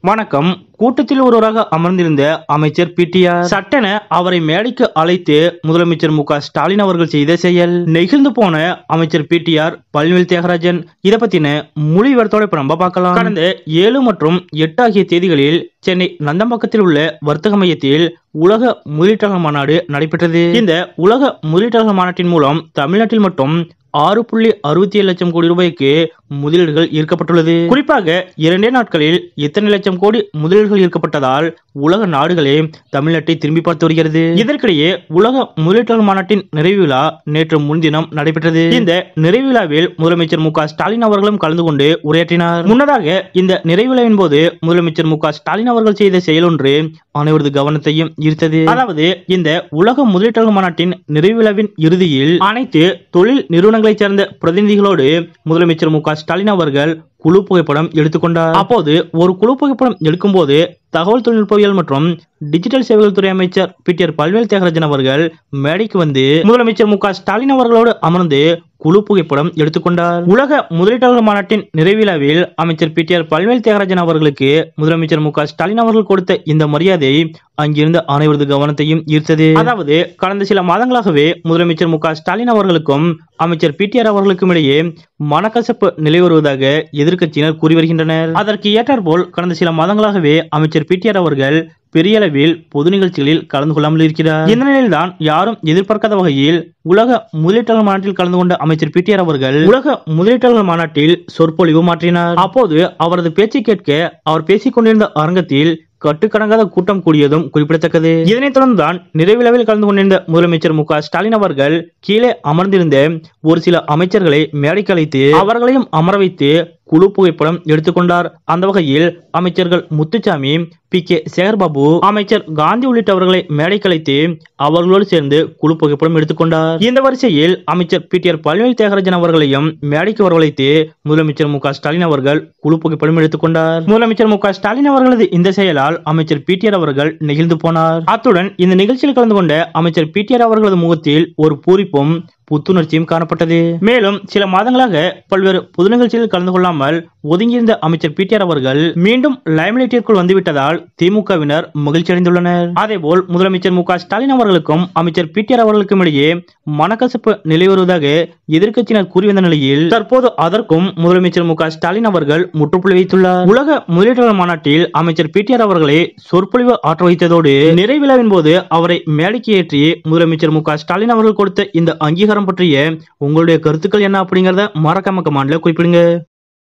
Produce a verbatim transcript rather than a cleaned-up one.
வணக்கம். கூட்டத்தில் ஒருவராக அமர்ந்திருந்த அமைச்சர் பிடிஆர் சட்டென அவரை மேடைக்கு அழைத்து முதலமைச்சர் மு க ஸ்டாலின் அவர்கள் செய்த செயல். நெகிழ்ந்து போன அமைச்சர் பிடிஆர் பழனிவேல் தியாகராஜன். இதை பத்தின முழு விவரத்தோட இப்ப நம்ம பார்க்கலாம். கடந்த ஏழு மற்றும் எட்டு ஆகிய தேதிகளில் சென்னை நந்தம்பாக்கத்தில் உள்ள வர்த்தக மையத்தில் உலக முதலீட்டாளர் மாநாடு நடைபெற்றது. இந்த உலக முதலீட்டாளர் மாநாட்டின் மூலம் தமிழ்நாட்டில் மட்டும் ஆறு புள்ளி அறுபத்தி ஏழு லட்சம் கோடி ரூபாய்க்கு முதலீடுகள் ஈர்க்கப்பட்டுள்ளது. குறிப்பாக இரண்டே நாட்களில் இத்தனை லட்சம் கோடி முதலீடுகள் ஈர்க்கப்பட்டதால் உலக நாடுகளே தமிழ்நாட்டை திரும்பி பார்த்து வருகிறது. இதற்கிடையே உலக முதலீட்டாளர் மாநாட்டின் நிறைவு விழா நேற்று முன்தினம் நடைபெற்றது. இந்த நிறைவு விழாவில் முதலமைச்சர் மு க ஸ்டாலின் அவர்களும் கலந்து கொண்டு உரையாற்றினார். முன்னதாக இந்த நிறைவு விழாவின் போது முதலமைச்சர் மு க ஸ்டாலின் அவர்கள் செய்த செயல் ஒன்று அனைவரது கவனத்தையும் ஈர்த்தது. அதாவது இந்த உலக முதலீட்டாளர் மாநாட்டின் நிறைவு விழாவின் இறுதியில் அனைத்து தொழில் நிறுவனங்களை சேர்ந்த பிரதிநிதிகளோடு முதலமைச்சர் மு க ஸ்டாலின் அவர்கள் குழு புகைப்படம் எடுத்துக்கொண்டார். அப்போது ஒரு குழு புகைப்படம் எடுக்கும் போது தகவல் தொழில்நுட்பவியல் மற்றும் டிஜிட்டல் சேவைகள் துறை அமைச்சர் பிடிஆர் பழனிவேல் தியாகராஜன் அவர்கள் மேடைக்கு வந்து முதலமைச்சர் மு க ஸ்டாலின் அவர்களோடு அமர்ந்து குழு புகைப்படம் எடுத்துக்கொண்டார். உலக முதலீட்டாளர் மாநாட்டின் நிறைவிழாவில் அமைச்சர் பிடிஆர் பழனிவேல் தியாகராஜன் அவர்களுக்கு முதலமைச்சர் மு க ஸ்டாலின் அவர்கள் கொடுத்த இந்த மரியாதை அங்கிருந்த அனைவரது கவனத்தையும் ஈர்த்தது. அதாவது கடந்த சில மாதங்களாகவே முதலமைச்சர் மு க ஸ்டாலின் அவர்களுக்கும் அமைச்சர் பிடிஆர் அவர்களுக்கும் இடையே மனக்கசப்பு நிலை வருவதாக எதிர்க்கட்சியினர் கூறி வருகின்றனர். அதற்கு ஏற்றாற்போல் கடந்த சில மாதங்களாகவே அமைச்சர் பிடிஆர் அவர்கள் பெரிய அளவில் பொது நிகழ்ச்சிகளில் கலந்து கொள்ளாமல் இருக்கிறார். இந்த நிலையில்தான் யாரும் எதிர்பார்க்காத வகையில் உலக முதலீட்டாளர் மாநாட்டில் கலந்து கொண்ட அமைச்சர் பிடிஆர் அவர்கள் உலக முதலீட்டாளர் மாநாட்டில் சொற்பொழிவு மாற்றினார். அப்போது அவரது பேச்சை கேட்க அவர் பேசிக் கொண்டிருந்த அரங்கத்தில் கட்டுக்கடங்காத கூட்டம் கூடியதும் குறிப்பிடத்தக்கது. இதனைத் தொடர்ந்துதான் நிறைவிழாவில் கலந்து கொண்டிருந்த முதலமைச்சர் மு க ஸ்டாலின் அவர்கள் கீழே அமர்ந்திருந்த ஒரு சில அமைச்சர்களை மேடைக்கு அழைத்து அவர்களையும் அமர வைத்து குழு புகைப்படம் எடுத்துக்கொண்டார். அந்த வகையில் அமைச்சர்கள் முத்துசாமி, பி கே சேகர்பாபு, அமைச்சர் காந்தி உள்ளிட்டவர்களை மேடைக்கு அழைத்து அவர்களோடு சேர்ந்து குழு புகைப்படம் எடுத்துக்கொண்டார். இந்த வரிசையில் அமைச்சர் பிடிஆர் பழனிவேல் தியாகராஜன் அவர்களையும் மேடைக்கு வரவழைத்து முதலமைச்சர் மு க ஸ்டாலின் அவர்கள் குழு புகைப்படம் எடுத்துக்கொண்டார். முதலமைச்சர் மு க ஸ்டாலின் அவர்களது இந்த செயலால் அமைச்சர் பிடிஆர் அவர்கள் நெகிழ்ந்து போனார். அத்துடன் இந்த நிகழ்ச்சியில் கலந்து கொண்ட அமைச்சர் பிடிஆர் அவர்களது முகத்தில் ஒரு பூரிப்பும் புத்துணர்ச்சியும் காணப்பட்டது. மேலும் சில மாதங்களாக பல்வேறு பொது நிகழ்ச்சிகளில் கலந்து கொள்ளாமல் ஒதுங்கியிருந்த அமைச்சர் பிடிஆர் அவர்கள் மீண்டும் லைம்லைட்டிற்குள் வந்துவிட்டதால் திமுகவினர் மகிழ்ச்சி அடைந்துள்ளனர். அதேபோல் முதலமைச்சர் மு க ஸ்டாலின் அவர்களுக்கும் அமைச்சர் பிடிஆர் அவர்களுக்கும் இடையே மனக்கசப்பு நிலை வருவதாக எதிர்க்கட்சியினர் கூறி வந்த நிலையில் தற்போது அதற்கும் முதலமைச்சர் மு க ஸ்டாலின் அவர்கள் முற்றுப்புள்ளி வைத்துள்ளார். உலக முதலீட்டாளர் மாநாட்டில் அமைச்சர் பிடிஆர் அவர்களை சொற்பொழிவு ஆற்ற வைத்ததோடு நிறைவிழாவின் போது அவரை மேடைக்கு ஏற்றி முதலமைச்சர் மு க ஸ்டாலின் அவர்கள் கொடுத்த இந்த அங்கீகாரம் பற்றிய உங்களுடைய கருத்துக்கள் என்ன அப்படிங்கறத மறக்காம கமெண்ட்ல குறிப்பிடுங்க.